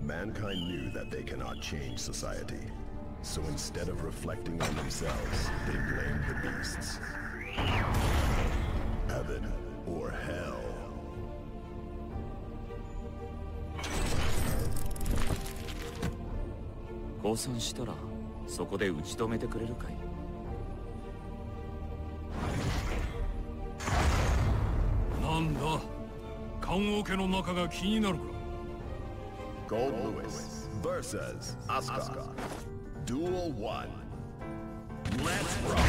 Mankind knew that they cannot change society. So instead of reflecting on themselves, they blamed the beasts. Heaven or hell. 降参したらそこで打ち止めてくれるかい。 なんだ、棺桶の中が気になるか。 Gold Lewis versus Asuka. Duel 1. Let's rock.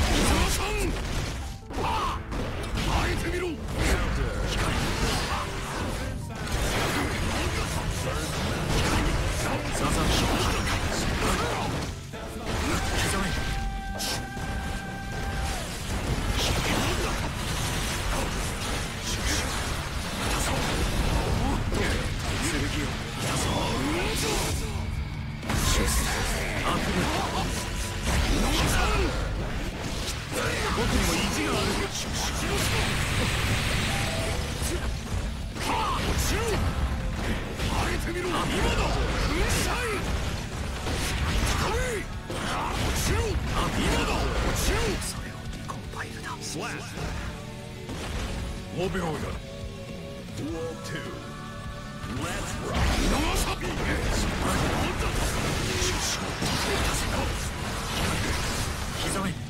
開いてみろ。5秒だ。 Duel 2. Let's rock. 膝目。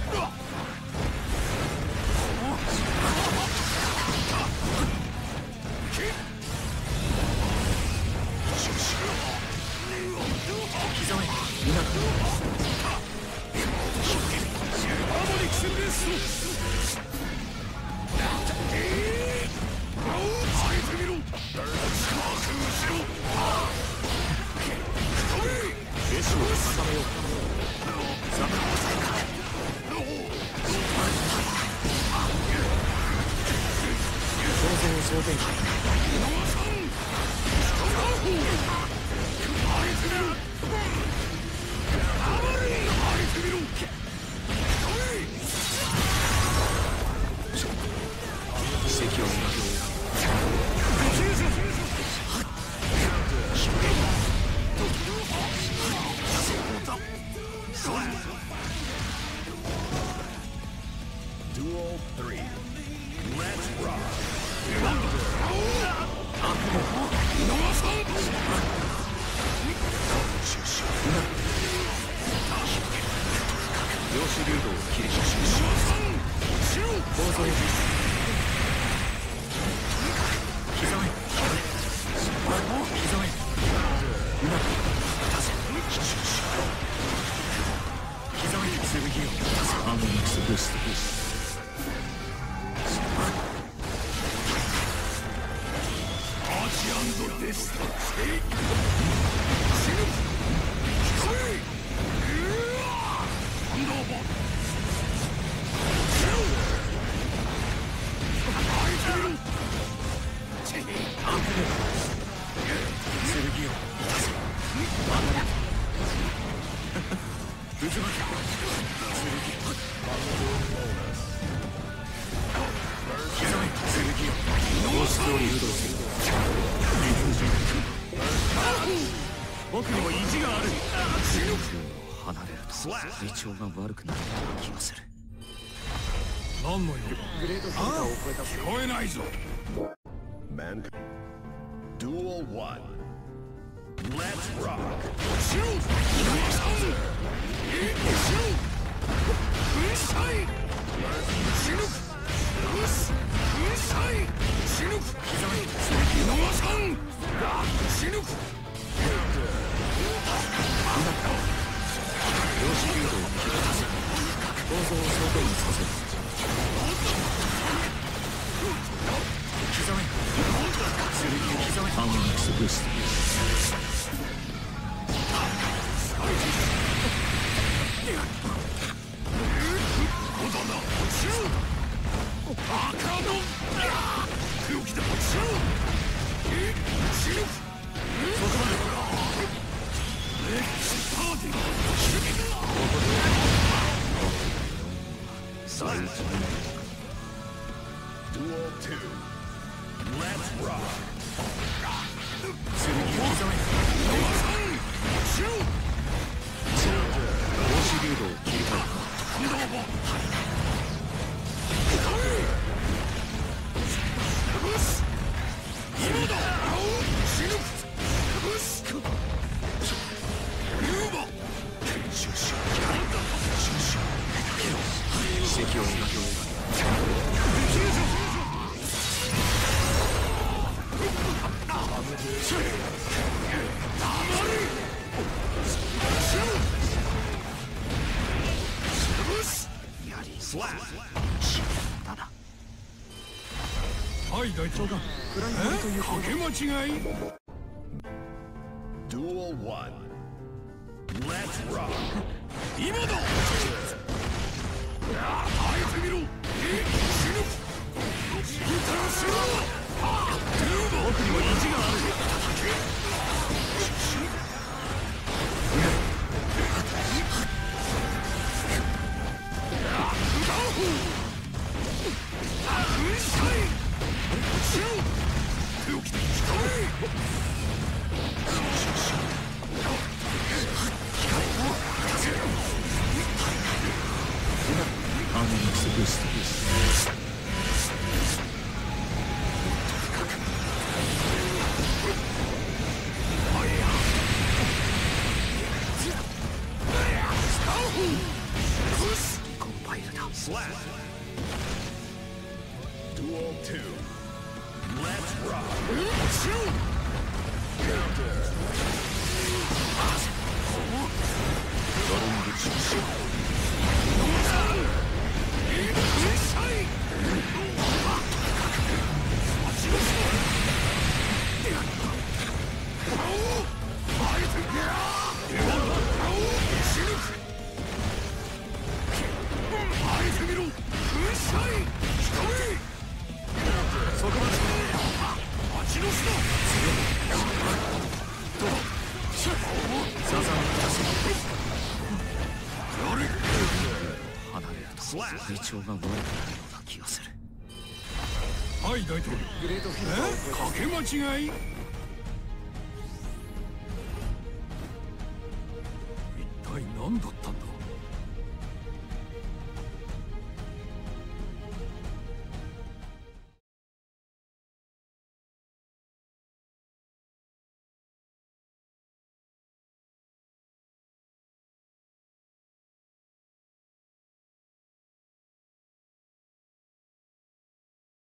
Duel 3. Let's rock. 量子流動を切り構造膝目膝目膝目剣をアンミックスブーストアーチ&デスト僕にも意地がある。 離れると体調が悪くなる気がする。 何のよ。 グレードセンターを超えた。 聞こえないぞ。 Mankind. Duel 1. Let's rock. 2. Let's rock. だな。 はい大統領、かけ間違い。 Duel 1. Let's rock. 今だ。あえてみろ。死ぬ。死ぬから死ぬ。僕にも意地がある。 Duel 2. Let's rock. 体調が悪くなるような気がする。 はい大統領。かけ間違い。一体何だった。